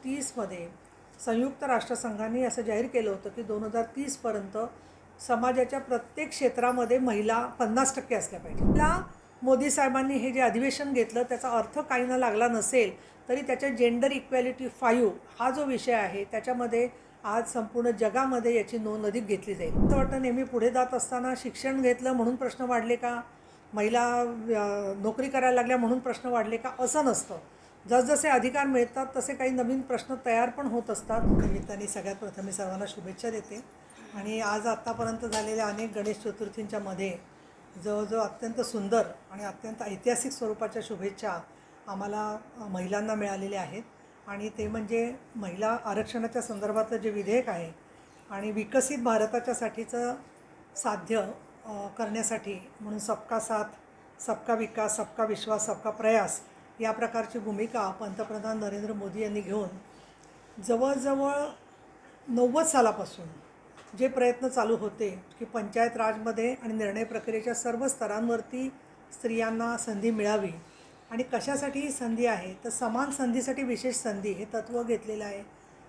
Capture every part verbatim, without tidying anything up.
तीसमध्ये संयुक्त राष्ट्रसंघाने असं जाहीर केलं होतं की दोन हजार तीसपर्यंत समाजाच्या प्रत्येक क्षेत्रामध्ये महिला पन्नास टक्के असल्या पाहिजे. त्या मोदी साहेबांनी हे जे अधिवेशन घेतलं त्याचा अर्थ काही ना लागला नसेल तरी त्याच्या जेंडर इक्वॅलिटी फाईव्ह हा जो विषय आहे त्याच्यामध्ये आज संपूर्ण जगामध्ये याची नोंद अधिक घेतली जाईल. असं वाटतं नेहमी पुढे जात असताना शिक्षण घेतलं म्हणून प्रश्न वाढले का, महिला नोकरी करायला लागल्या म्हणून प्रश्न वाढले का, असं नसतं. जसजसे अधिकार मिळतात तसे काही नवीन प्रश्न तयार पण होत असतात. निमित्ताने सगळ्यात प्रथम मी सर्वांना शुभेच्छा देते. आणि आज आत्तापर्यंत झालेल्या अनेक गणेश चतुर्थींच्या मध्ये जवळजवळ अत्यंत सुंदर आणि अत्यंत ऐतिहासिक स्वरूपाच्या शुभेच्छा आम्हाला महिलांना मिळालेल्या आहेत. आणि ते म्हणजे महिला आरक्षणाच्या संदर्भातलं जे विधेयक आहे आणि विकसित भारताच्यासाठीचं साध्य करण्यासाठी म्हणून सबका साथ, सबका विकास, सबका विश्वास, सबका प्रयास या प्रकारची भूमिका पंतप्रधान नरेंद्र मोदी यांनी घेऊन जवळजवळ नव्वद सालापासून जे प्रयत्न चालू होते की पंचायत राजमध्ये आणि निर्णय प्रक्रियेच्या सर्व स्तरांवरती स्त्रियांना संधी मिळावी. आणि कशासाठी ही संधी आहे तर समान संधीसाठी विशेष संधी हे तत्त्व घेतलेलं आहे.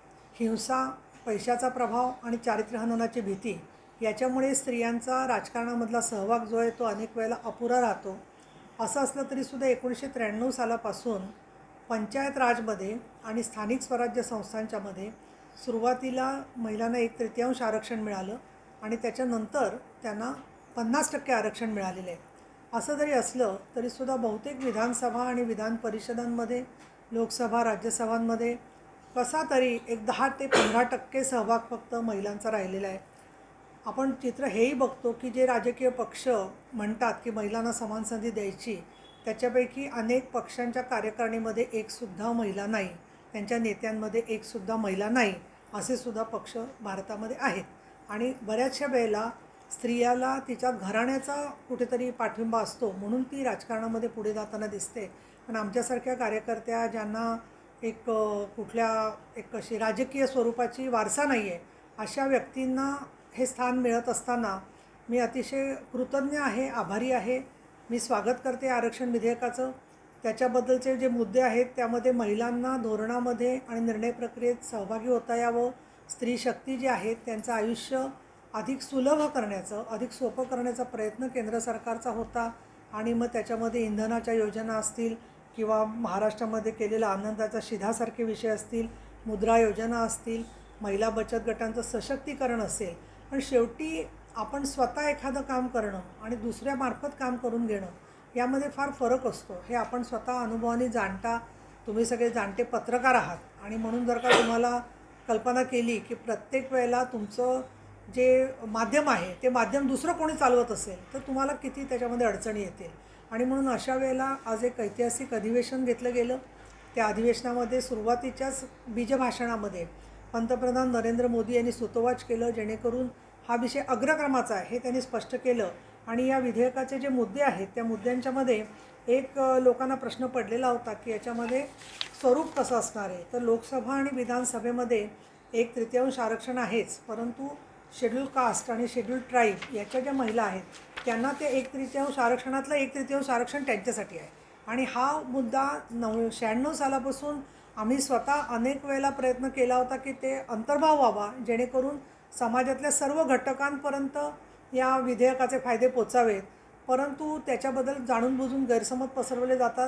हिंसा, पैशाचा प्रभाव आणि चारित्र्यहननाची भीती याच्यामुळे स्त्रियांचा राजकारणामधला सहभाग जो आहे तो अनेक वेळेला अपुरा राहतो. असं असलं तरीसुद्धा एकोणीसशे त्र्याण्णव सालापासून पंचायत राजमध्ये आणि स्थानिक स्वराज्य संस्थांच्यामध्ये सुरुवातीला महिलांना एक तृतीयांश आरक्षण मिळालं आणि त्याच्यानंतर त्यांना पन्नास टक्के आरक्षण मिळालेलं आहे. असं जरी असलं तरीसुद्धा बहुतेक विधानसभा आणि विधान परिषदांमध्ये, लोकसभा, राज्यसभांमध्ये कसा तरी एक दहा ते पंधरा टक्के सहभाग फक्त महिलांचा राहिलेला आहे. आपण चित्र हेही बघतो की जे राजकीय पक्ष म्हणतात की महिलांना समान संधी द्यायची त्याच्यापैकी अनेक पक्षांच्या कार्यकारिणीमध्ये एकसुद्धा महिला नाही, त्यांच्या नेत्यांमध्ये एकसुद्धा महिला नाही असे सुद्धा पक्ष भारतामध्ये आहेत. आणि बऱ्याचशा वेळेला स्त्रियाला तिच्या घराण्याचा कुठेतरी पाठिंबा असतो म्हणून ती राजकारणामध्ये पुढे जाताना दिसते. पण आमच्यासारख्या कार्यकर्त्या ज्यांना एक कुठल्या एक अशी राजकीय स्वरूपाची वारसा नाही आहे अशा व्यक्तींना हे स्थान मिळत असताना मी अतिशय कृतज्ञ आहे, आभारी आहे. मी स्वागत करते आरक्षण विधेयकाचं. त्याच्याबद्दलचे जे मुद्दे आहेत त्यामध्ये महिलांना धोरणामध्ये आणि निर्णय प्रक्रियेत सहभागी होता यावं, स्त्री शक्ती जी आहेत त्यांचं आयुष्य अधिक सुलभ करण्याचं, अधिक सोपं करण्याचा प्रयत्न केंद्र सरकारचा होता. आणि मग त्याच्यामध्ये इंधनाच्या योजना असतील किंवा महाराष्ट्रामध्ये केलेला आनंदाचा शिधासारखे विषय असतील, मुद्रा योजना असतील, महिला बचत गटांचं सशक्तीकरण असेल. पण शेवटी आपण स्वतः एखादं काम करणं आणि दुसऱ्यामार्फत काम करून घेणं यामध्ये फार फरक असतो. हे आपण स्वतः अनुभवाने जाणता. तुम्ही सगळे जाणते पत्रकार आहात आणि म्हणून जर का तुम्हाला कल्पना केली की प्रत्येक वेळेला तुमचं जे माध्यम आहे ते माध्यम दुसरं कोणी चालवत असेल तर तुम्हाला किती त्याच्यामध्ये अडचणी येतील. आणि म्हणून अशा वेळेला आज एक ऐतिहासिक अधिवेशन घेतलं गेलं. त्या अधिवेशनामध्ये सुरुवातीच्याच बीजभाषणामध्ये पंतप्रधान नरेंद्र मोदी यांनी सूतोवाच केलं जेणेकरून हा विषय अग्रक्रमाचा आहे हे त्यांनी स्पष्ट केलं. आणि या विधेयकाचे जे मुद्दे आहेत त्या मुद्द्यांच्यामध्ये एक लोकांना प्रश्न पडलेला होता की याच्यामध्ये स्वरूप कसं असणार आहे. तर लोकसभा आणि विधानसभेमध्ये एक तृतीयांश आरक्षण आहेच, परंतु शेड्यूल कास्ट आणि शेड्यूल ट्राईब याच्या ज्या महिला आहेत त्यांना ते एक तृतीयांश आरक्षणातलं एक तृतीयांश आरक्षण त्यांच्यासाठी आहे. आणि हा मुद्दा नव शहाण्णव सालापासून आम्ही स्वतः अनेक वेळेला प्रयत्न केला होता की ते अंतर्भाव व्हावा जेणेकरून समाजातल्या सर्व घटकांपर्यंत या विधेयकाचे फायदे पोचावेत. परंतु त्याच्याबद्दल जाणून बुजून गैरसमज पसरवले जातात.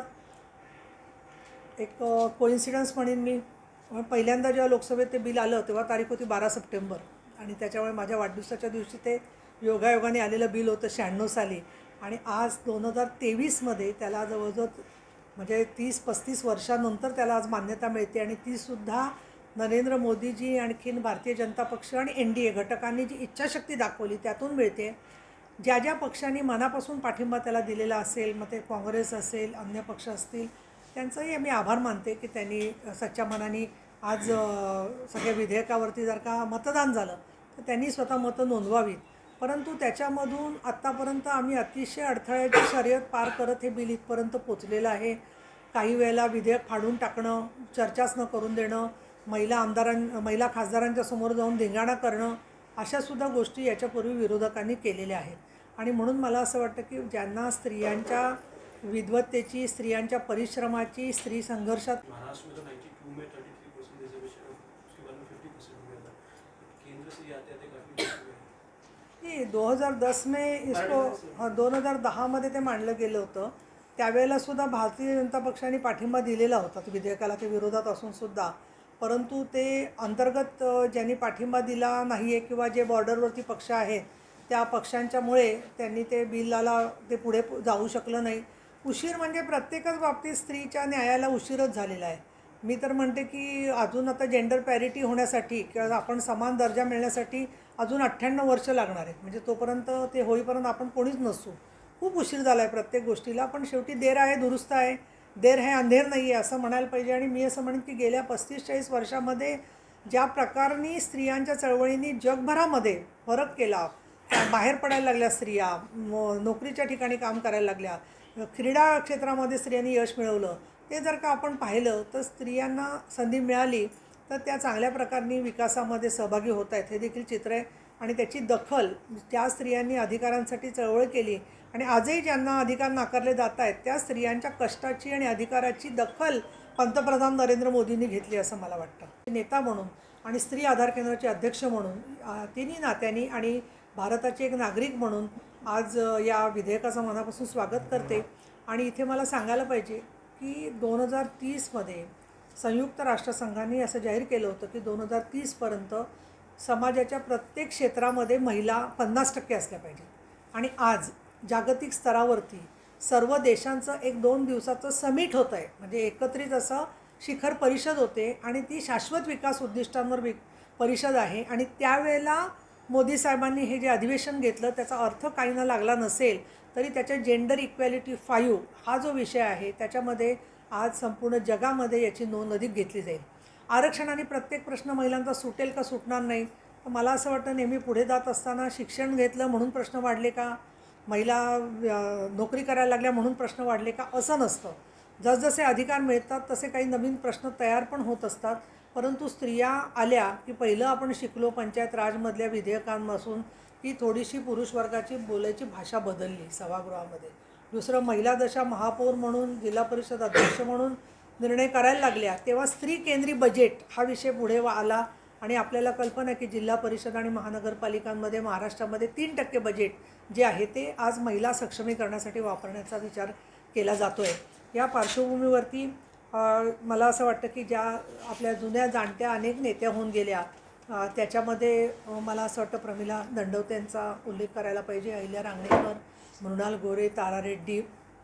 एक कोइन्सिडन्स म्हणेन मी, पहिल्यांदा जेव्हा लोकसभेत ते बिल आलं तेव्हा तारीख होती बारा सप्टेंबर आणि त्याच्यामुळे माझ्या वाढदिवसाच्या दिवशी ते योगायोगाने आलेलं बिल होतं शहाण्णव साली. आणि आज दोन हजार तेवीसमध्ये त्याला जवळजवळ म्हणजे तीस पस्तीस वर्षानंतर त्याला आज मान्यता मिळते. आणि तीसुद्धा नरेंद्र मोदीजी आणखीन भारतीय जनता पक्ष आणि एन डी ए घटकांनी जी इच्छाशक्ती दाखवली त्यातून मिळते. ज्या ज्या पक्षांनी मनापासून पाठिंबा त्याला दिलेला असेल, मग ते काँग्रेस असेल, अन्य पक्ष असतील, त्यांचंही मी आभार मानते की त्यांनी सच्च्या मनाने आज सगळ्या विधेयकावरती जर का मतदान झालं तर त्यांनी स्वतः मतं नोंदवावीत. परंतु त्याच्यामधून आत्तापर्यंत आम्ही अतिशय अडथळ्याची शर्यत पार करत हे बिल इथपर्यंत पोचलेलं आहे. काही वेळेला विधेयक फाडून टाकणं, चर्चाच न करून देणं, महिला आमदारां महिला खासदारांच्या समोर जाऊन धिंगाणा करणं, अशासुद्धा गोष्टी याच्यापूर्वी विरोधकांनी केलेल्या आहेत. आणि म्हणून मला असं वाटतं की ज्यांना स्त्रियांच्या विद्वत्तेची, स्त्रियांच्या परिश्रमाची, स्त्री संघर्षात महाराष्ट्र में तो ninety-two में thirty-three percent केंद्र से ये आते आते काफी वक्त हुए हैं। की दो हजार दस में इसको हां दोन हजार दहामध्ये ते मांडलं गेलं होतं. त्यावेळेला सुद्धा भारतीय जनता पक्षाने पाठिंबा दिलेला होता त्या विधेयकाला, ते विरोधात असून सुद्धा. परंतु ते अंतर्गत अ, ज्यांनी पाठिंबा दिला नाही आहे किंवा जे बॉर्डरवरती पक्ष आहेत त्या पक्षांच्यामुळे त्यांनी ते बिलाला ते पुढे प- जाऊ शकलं नाही. उशीर म्हणजे प्रत्येकच बाबतीत स्त्रीच्या न्यायाला उशीरच झालेला आहे. मी तर म्हणते की अजून आता जेंडर पॅरिटी होण्यासाठी किंवा आपण समान दर्जा मिळण्यासाठी अजून अठ्ठ्याण्णव वर्ष लागणार आहेत. म्हणजे तोपर्यंत ते होईपर्यंत आपण कोणीच नसू. खूप उशीर झाला आहे प्रत्येक गोष्टीला. पण शेवटी देर आहे दुरुस्त आहे, देर है अंधेर नाही आहे असं म्हणायला पाहिजे. आणि मी असं म्हणेन की गेल्या पस्तीस चाळीस वर्षामध्ये ज्या प्रकाराने स्त्रियांच्या चळवळींनी जगभरामध्ये फरक केला, बाहेर पडायला लागल्या स्त्रिया, म- नोकरीच्या ठिकाणी काम करायला लागल्या, क्रीडा क्षेत्रामध्ये स्त्रियांनी यश मिळवलं, ते जर का आपण पाहिलं तर स्त्रियांना संधी मिळाली तर त्या चांगल्या प्रकारे विकासामध्ये सहभागी होत आहेत हे देखील चित्र आहे. आणि त्याची दखल ज्या स्त्रियांनी अधिकारांसाठी चळवळ केली आणि आजही ज्यांना अधिकार नाकारले जात आहेत त्या स्त्रियांच्या कष्टाची आणि अधिकाराची दखल पंतप्रधान नरेंद्र मोदींनी घेतली असं मला वाटतं. नेता म्हणून आणि स्त्री आधार केंद्राचे अध्यक्ष म्हणून अ, तिन्ही नात्यांनी आणि भारताचे एक नागरिक म्हणून आज अ, या विधेयकाचं मनापासून स्वागत करते. आणि इथे मला सांगायला पाहिजे की दोन हजार तीसमध्ये संयुक्त राष्ट्रसंघाने असं जाहीर केलं होतं की दोन हजार तीसपर्यंत समाजाच्या प्रत्येक क्षेत्रामध्ये महिला पन्नास टक्के असल्या पाहिजेत. आणि आज जागतिक स्तरावरती सर्व देशांचं एक दोन दिवसाचं समिट होतं आहे. म्हणजे एकत्रित असं शिखर परिषद होते आणि ती शाश्वत विकास उद्दिष्टांवर वि परिषद आहे. आणि त्यावेळेला मोदी साहेबांनी हे जे अधिवेशन घेतलं त्याचा अर्थ काहींना लागला नसेल तरी त्याच्या जेंडर इक्वॅलिटी फाईव्ह हा जो विषय आहे त्याच्यामध्ये आज संपूर्ण जगामध्ये याची नोंद अधिक घेतली जाईल. आरक्षणाने प्रत्येक प्रश्न महिलांचा सुटेल का सुटणार नाही. तर मला असं वाटतं नेहमी पुढे जात असताना शिक्षण घेतलं म्हणून प्रश्न वाढले का, महिला अ, नोकरी करायला लागल्या म्हणून प्रश्न वाढले का, असं नसतं. जसजसे अधिकार मिळतात तसे काही नवीन प्रश्न तयार पण होत असतात. परंतु स्त्रिया आल्या की पहिलं आपण शिकलो पंचायत राजमधल्या विधेयकांपासून की थोडीशी पुरुष वर्गाची बोलायची भाषा बदलली सभागृहामध्ये. दुसरं महिला दशा महापौर म्हणून जिल्हा परिषद अध्यक्ष म्हणून निर्णय करायला लागल्या तेव्हा स्त्री केंद्री बजेट हा विषय पुढे वा- आला. आणि आपल्याला कल्पना आहे की जिल्हा परिषद आणि महानगरपालिकांमध्ये महाराष्ट्रामध्ये तीन टक्के बजेट जे आहे ते आज महिला सक्षमीकरणासाठी वापरण्याचा विचार केला जातो आहे. या पार्श्वभूमीवरती अ, मला असं वाटतं की ज्या आपल्या जुन्या जाणत्या अनेक नेत्या होऊन गेल्या अ, त्याच्यामध्ये अ, मला असं वाटतं प्रमिला दंडवतेंचा उल्लेख करायला पाहिजे, अहिल्या रांगणेकर, मृणाल गोरे, तारा रेड्डी,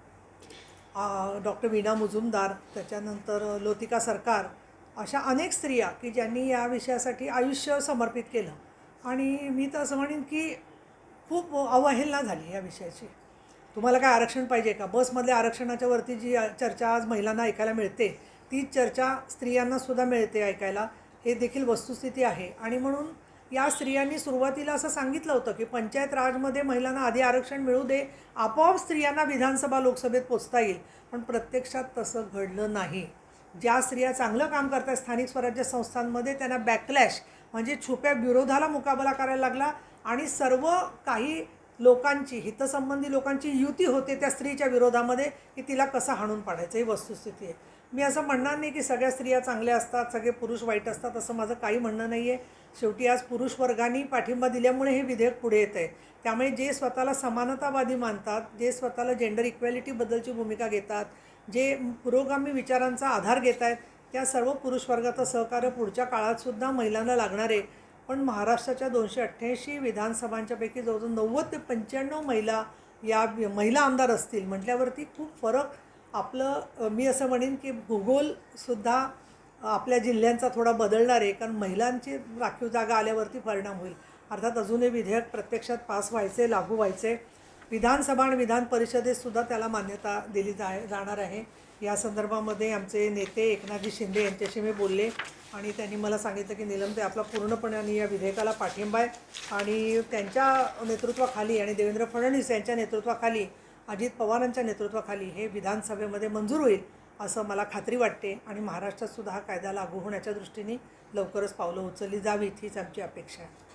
डॉक्टर वीणा मुजुमदार, त्याच्यानंतर लोतिका सरकार, अशा अनेक स्त्रिया की ज्यांनी या विषयासाठी आयुष्य समर्पित केलं. आणि मी तर असं म्हणेन की खूप अवहेलना झाली या विषयाची. तुम्हाला काय आरक्षण पाहिजे का, बसमधल्या आरक्षणाच्या वरती जी चर्चा आज महिलांना ऐकायला मिळते तीच चर्चा स्त्रियांनासुद्धा मिळते ऐकायला, हे देखील वस्तुस्थिती आहे. आणि म्हणून या स्त्रियांनी सुरुवातीला असं सांगितलं होतं की पंचायत राजमध्ये महिलांना आधी आरक्षण मिळू दे, आपोआप स्त्रियांना विधानसभा लोकसभेत पोचता येईल. पण प्रत्यक्षात तसं घडलं नाही. ज्या स्त्रिया चांगलं काम करतात स्थानिक स्वराज्य संस्थांमध्ये त्यांना बॅकलॅश म्हणजे छुप्या विरोधाला मुकाबला करायला लागला. आणि सर्व काही लोकांची हितसंबंधी लोकांची युती होते त्या स्त्रीच्या विरोधामध्ये की तिला कसं हाणून पाडायचं, ही वस्तुस्थिती आहे. मी असं म्हणणार नाही की सगळ्या स्त्रिया चांगल्या असतात, सगळे पुरुष वाईट असतात, असं माझं काही म्हणणं नाही आहे. शेवटी आज पुरुष वर्गाने पाठिंबा दिल्यामुळे हे विधेयक पुढे येतं आहे. त्यामुळे जे स्वतःला समानतावादी मानतात, जे स्वतःला जेंडर इक्वॅलिटीबद्दलची भूमिका घेतात, जे पुरोगामी विचारांचा आधार घेत आहेत, त्या सर्व पुरुष वर्गाचं सहकार्य पुढच्या काळातसुद्धा महिलांना लागणार आहे. पण महाराष्ट्राच्या दोनशे अठ्ठ्याऐंशी विधानसभांच्यापैकी जवळजवळ नव्वद ते पंच्याण्णव महिला या महिला आमदार असतील म्हटल्यावरती खूप फरक आपलं अ, मी असं म्हणेन की भूगोलसुद्धा आपल्या जिल्ह्यांचा थोडा बदलणार आहे. कारण महिलांची राखीव जागा आल्यावरती परिणाम होईल. अर्थात अजूनही विधेयक प्रत्यक्षात पास व्हायचे, लागू व्हायचे. विधानसभा आणि विधान परिषदेतसुद्धा त्याला मान्यता दिली जा जाणार आहे. या संदर्भामध्ये आमचे नेते एकनाथजी शिंदे यांच्याशी मी बोलले आणि त्यांनी मला सांगितलं की नीलमताई आपला पूर्णपणे या विधेयकाला पाठिंबा आहे. आणि त्यांच्या नेतृत्वाखाली आणि देवेंद्र फडणवीस यांच्या नेतृत्वाखाली, अजित पवारांच्या नेतृत्वाखाली हे विधानसभेमध्ये मंजूर होईल असं मला खात्री वाटते. आणि महाराष्ट्रातसुद्धा हा कायदा लागू होण्याच्या दृष्टीने लवकरच पावलं उचलली जावीत हीच आमची अपेक्षा आहे.